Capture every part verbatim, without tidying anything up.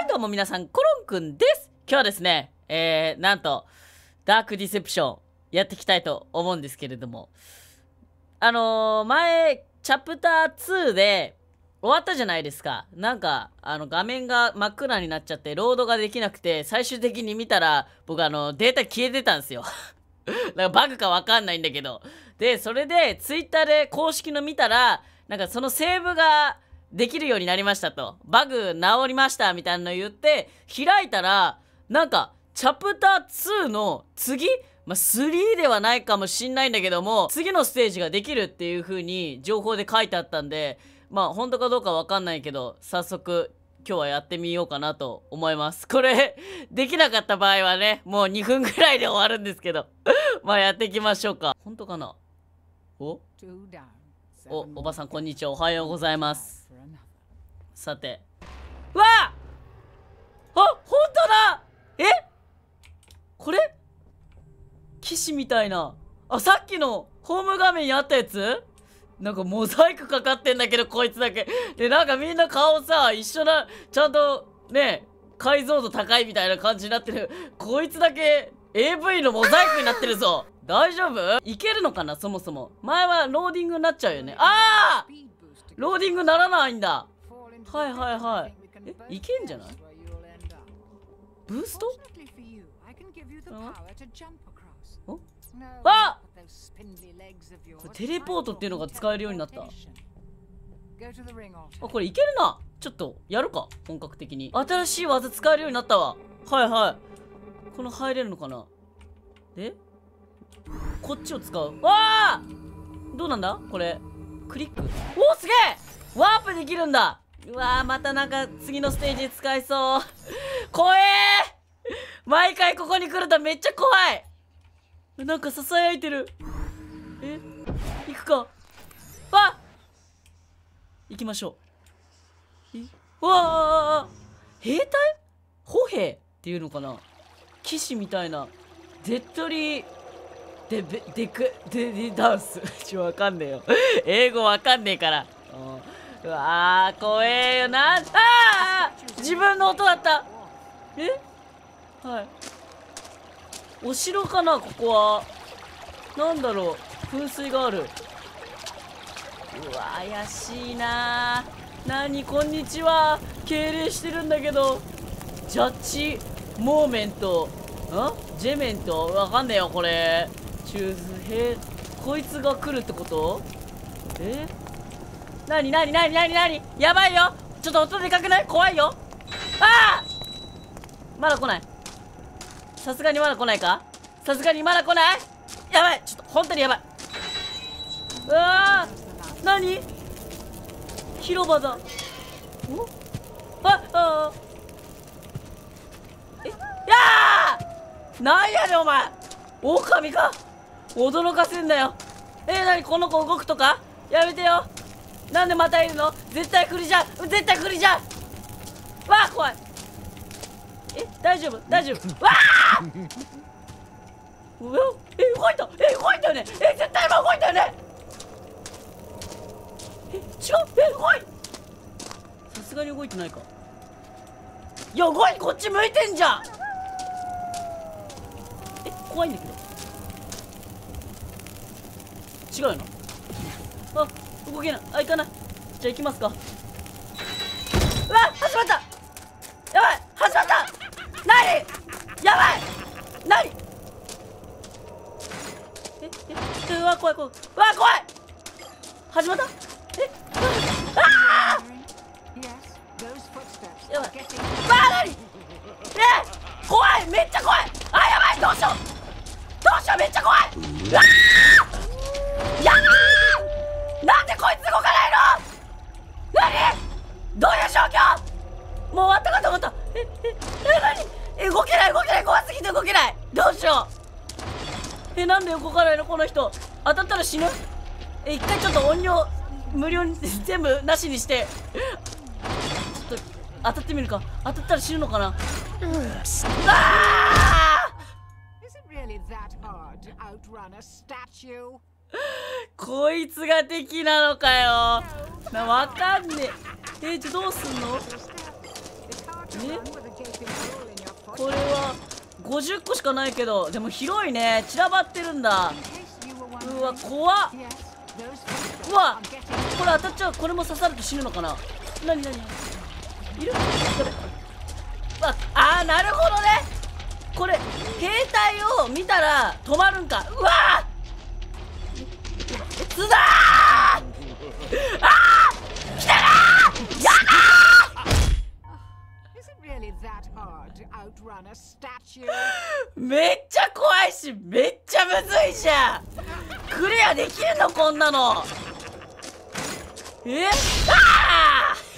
どうも皆さん、コロンくんです。今日はですね、えー、なんと、ダークディセプションやっていきたいと思うんですけれども、あのー、前、チャプターツーで終わったじゃないですか。なんか、あの、画面が真っ暗になっちゃって、ロードができなくて、最終的に見たら、僕あの、データ消えてたんですよ。なんかバグかわかんないんだけど。で、それで、ツイッターで公式の見たら、なんかそのセーブが、できるようになりましたと。バグ治りましたみたいなの言って、開いたら、なんか、チャプターツーの次まあ、スリーではないかもしんないんだけども、次のステージができるっていう風に情報で書いてあったんで、まあ、本当かどうかわかんないけど、早速、今日はやってみようかなと思います。これ、できなかった場合はね、もうにふんぐらいで終わるんですけど。まあ、やっていきましょうか。本当かな？お？お、おばさんこんにちは。おはようございます。さて。わあ！あ、ほんとだ！え？これ？騎士みたいな。あ、さっきのホーム画面にあったやつ？なんかモザイクかかってんだけど、こいつだけ。で、なんかみんな顔さ、一緒な、ちゃんと、ね、解像度高いみたいな感じになってる。こいつだけ エーブイ のモザイクになってるぞ。大丈夫？いけるのかな、そもそも。前はローディングになっちゃうよね。ああ！ローディングならないんだ。はいはいはい。え、いけんじゃない？ブースト？お？あ！これテレポートっていうのが使えるようになった。あ、これいけるな。ちょっとやるか、本格的に。新しい技使えるようになったわ。はいはい。この入れるのかな。でこっちを使う。わあ！どうなんだこれ。クリック。おお、すげえ！ワープできるんだ。うわー、またなんか次のステージで使えそう。怖えー！毎回ここに来るとめっちゃ怖い。なんか囁いてる。え、行くか。あ！行きましょう。え、わあ！兵隊？歩兵っていうのかな。騎士みたいな。デッドリーデベデクデデダンス。ちょ、わかんねえよ。英語わかんねえから。うわー、怖えよな。ああ！自分の音だった。え？はい。お城かな、ここは。なんだろう。噴水がある。うわ、怪しいな。なに、こんにちは。敬礼してるんだけど。ジャッジモーメント。ん？ジェメント？わかんねえよ、これ。チューズヘこいつが来るってこと？え？なになになになになに？やばいよ。ちょっと音でかくない？怖いよ。ああ！まだ来ない。さすがにまだ来ないか？さすがにまだ来ない？やばい！ちょっと本当にやばい。うわー！なに？広場だ。お？ああー！え？やー！なんやねんお前！狼か！驚かせんなよ。えー、なにこの子動くとか？やめてよ。なんでまたいるの？絶対来るじゃん。絶対来るじゃん。わあ、怖い。え、大丈夫大丈夫。わあ！うわ、え、動いた。え、動いたよね。え、絶対今動いたよね。え、違う。え、動いさすがに動いてないか。いや、動いこっち向いてんじゃん。え、怖いんだけど。違うよな。あ、動けない。あ、行かない。じゃあ行きますか。うわ、始まった。やばい、始まった。なに？やばい。なに？え、え、うわ、怖い怖い。うわ、怖い。始まった。え、ああ！やばい。わあ、なに？え、怖い。めっちゃ怖い。あ、やばい。どうしよう。どうしよう。めっちゃ怖い。うわあ！やばー！なんでこいつ動かないの？何？どういう状況？もう終わったかと思った。え、え、え、何？え、動けない動けない。怖すぎて動けない。どうしよう。え、なんで動かないのこの人。当たったら死ぬ？え、一回ちょっと音量無料に全部なしにしてちょっと当たってみるか。当たったら死ぬのかな。うわあ！こいつが敵なのかよ。な、わかんねえ。えー、じゃどうすんの？ これはごじゅっこしかないけど、でも広いね。散らばってるんだ。うわ怖っ。うわこれ当たっちゃう。これも刺さると死ぬのかな。なになにいるこれ。ああーなるほどね。これ携帯を見たら止まるんか。うわーつだーあー来たなーやだーめっちゃ怖いしめっちゃむずいじゃん。クリアできるのこんなの。えあー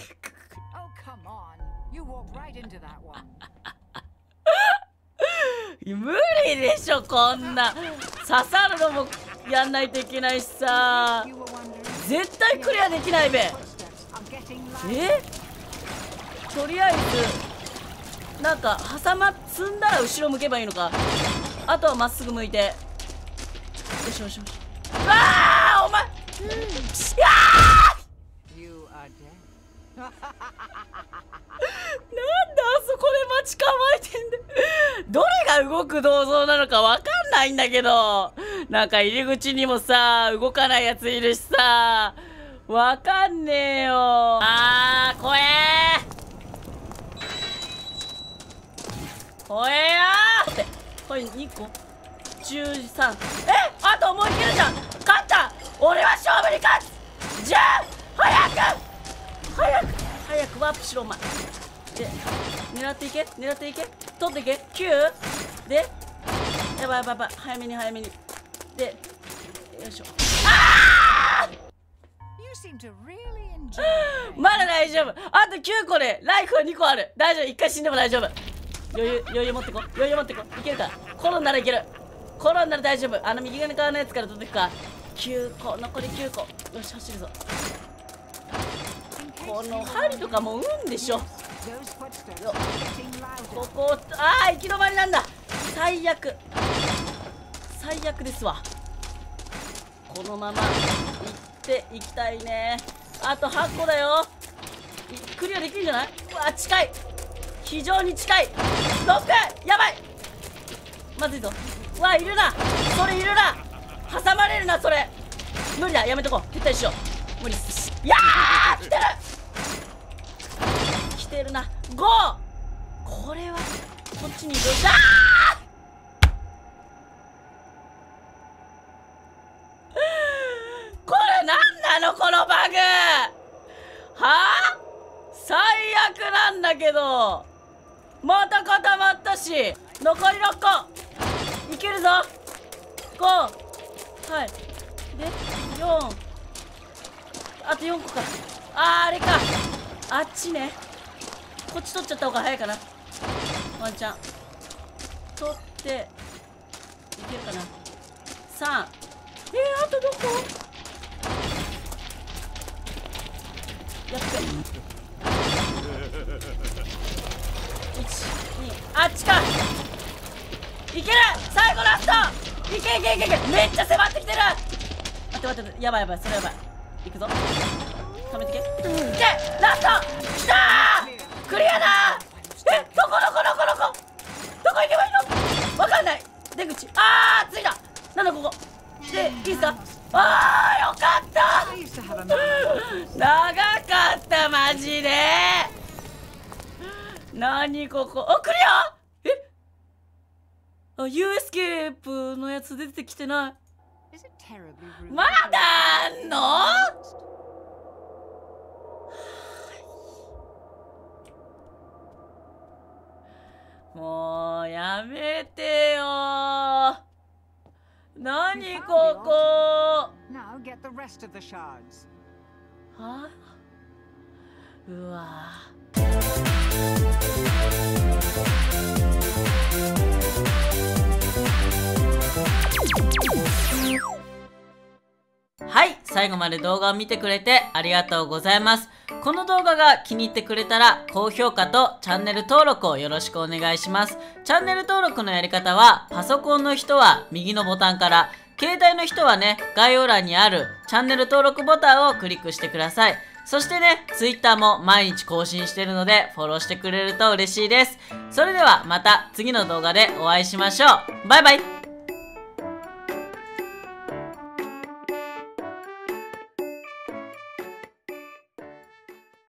無理でしょこんな。刺さるのもやんないといけないしさ。絶対クリアできないべ。えとりあえずなんか挟ま積んだら後ろ向けばいいのか。あとはまっすぐ向いて。よしよしよし。うわあお前うんいやなんであそこで待ち構えてんだ。どれが動く銅像なのかわかんないんだけど、なんか入り口にもさ動かないやついるしさわかんねえよ。あー怖えー怖えよーって。これにこじゅうさん。えあともういけるじゃん。勝った。俺は勝負に勝つ。じゃあ早く早く早くワープしろお前。で狙っていけ狙っていけ取っていけきゅうでやばいやばいやばい早めに早めにでよいしょ。あーまだ大丈夫。あときゅうこでライフはにこある。大丈夫いっかい死んでも大丈夫。余裕余裕持ってこ余裕持ってこいけるから。転んだらいける。転んだら大丈夫。あの右側のやつから取っていくか。きゅうこ残りきゅうこ。よし走るぞ。この針とかも運でしょ。よここああ行き止まりなんだ。最悪最悪ですわ。このまま行っていきたいね。あとはっこだよ。クリアできるんじゃない。うわ近い非常に近い。ろくやばいまずいぞ。うわいるなそれいるな。挟まれるなそれ。無理だやめとこう撤退しよう。無理っす。いやー来てる来てるな。ごこれはこっちに移動した。これなんなのこのバグはあ。最悪なんだけど。また固まったし残りろっこいけるぞ。ごはいでよんあとよんこか。あーあれかあっちね。こっち取っちゃった方が早いかなワンチャン。取っていけるかな。さんえー、あとどこやっべいちにあっちかいける。最後ラストいけいけいけいけめっちゃ迫ってきてる。待って待ってやばいやばいそれやばい。いくぞ止めてけいけラストきたークリアだー。えどこどこどこどこどこ行けばいいのわかんない。出口あー着いた。なんだここでいいっすか。あーよかった長かったマジで。なにここあクリアえあ ユーエスケープのやつ出てきてない。まだあんのもうやめてよー。なにここはあうわはい、最後まで動画を見てくれてありがとうございます。この動画が気に入ってくれたら高評価とチャンネル登録をよろしくお願いします。チャンネル登録のやり方はパソコンの人は右のボタンから、携帯の人はね概要欄にあるチャンネル登録ボタンをクリックしてください。 そしてね、Twitter も毎日更新してるので、フォローしてくれると嬉しいです。それではまた次の動画でお会いしましょう。バイバイ。